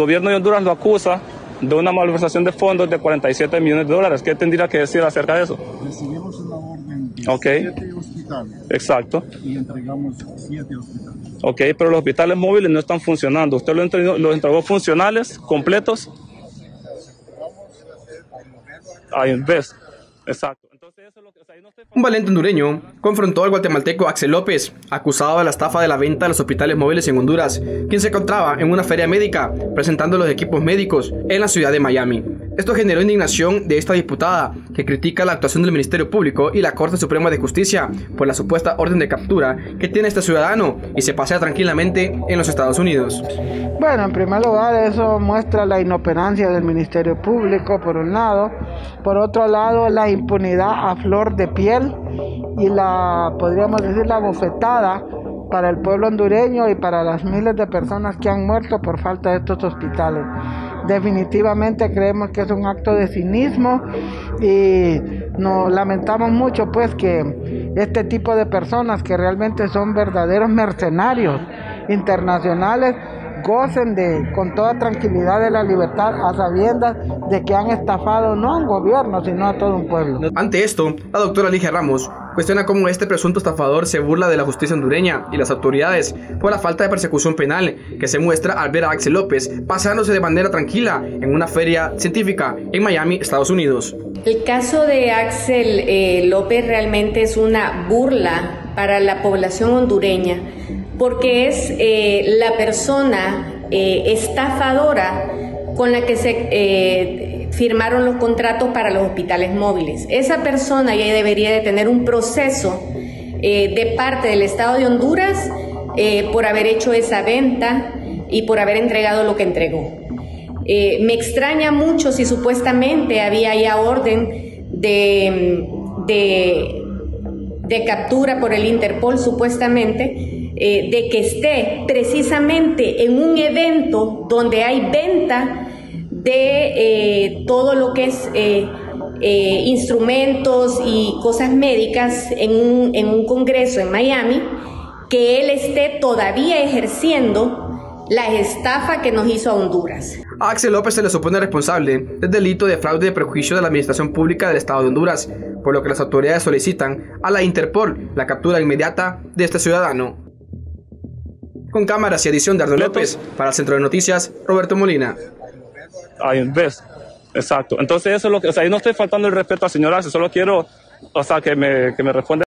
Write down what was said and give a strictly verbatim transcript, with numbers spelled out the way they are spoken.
gobierno de Honduras lo acusa de una malversación de fondos de cuarenta y siete millones de dólares. ¿Qué tendría que decir acerca de eso? Recibimos una orden de okay. siete hospitales. Exacto. Y entregamos siete hospitales. Ok, pero los hospitales móviles no están funcionando. ¿Usted los entregó, los entregó funcionales, completos? A Invest. Exacto. Entonces, eso es lo que, o sea, no estoy... Un valiente hondureño confrontó al guatemalteco Axel López, acusado de la estafa de la venta de los hospitales móviles en Honduras, quien se encontraba en una feria médica presentando los equipos médicos en la ciudad de Miami. Esto generó indignación de esta diputada, que critica la actuación del Ministerio Público y la Corte Suprema de Justicia por la supuesta orden de captura que tiene este ciudadano y se pasea tranquilamente en los Estados Unidos. Bueno, en primer lugar, eso muestra la inoperancia del Ministerio Público, por un lado. Por otro lado, la impunidad a flor de piel y la, podríamos decir, la bofetada para el pueblo hondureño y para las miles de personas que han muerto por falta de estos hospitales. Definitivamente creemos que es un acto de cinismo y nos lamentamos mucho pues que este tipo de personas que realmente son verdaderos mercenarios internacionales gocen de, con toda tranquilidad de la libertad a sabiendas de que han estafado no a un gobierno, sino a todo un pueblo. Ante esto, la doctora Ligia Ramos cuestiona cómo este presunto estafador se burla de la justicia hondureña y las autoridades por la falta de persecución penal que se muestra al ver a Axel López paseándose de manera tranquila en una feria científica en Miami, Estados Unidos. El caso de Axel eh, López realmente es una burla para la población hondureña, porque es eh, la persona eh, estafadora con la que se eh, firmaron los contratos para los hospitales móviles. Esa persona ya debería de tener un proceso eh, de parte del Estado de Honduras eh, por haber hecho esa venta y por haber entregado lo que entregó. Eh, me extraña mucho si supuestamente había ya orden de, de, de captura por el Interpol, supuestamente, Eh, de que esté precisamente en un evento donde hay venta de eh, todo lo que es eh, eh, instrumentos y cosas médicas en un, en un congreso en Miami, que él esté todavía ejerciendo la estafa que nos hizo a Honduras. A Axel López se le supone responsable del delito de fraude de prejuicio de la administración pública del Estado de Honduras, por lo que las autoridades solicitan a la Interpol la captura inmediata de este ciudadano. Con cámaras y edición de Ardo López, para el Centro de Noticias, Roberto Molina. A Invest. Exacto. Entonces, eso es lo que, o sea, yo no estoy faltando el respeto a señora, solo quiero, o sea, que me, que me responda.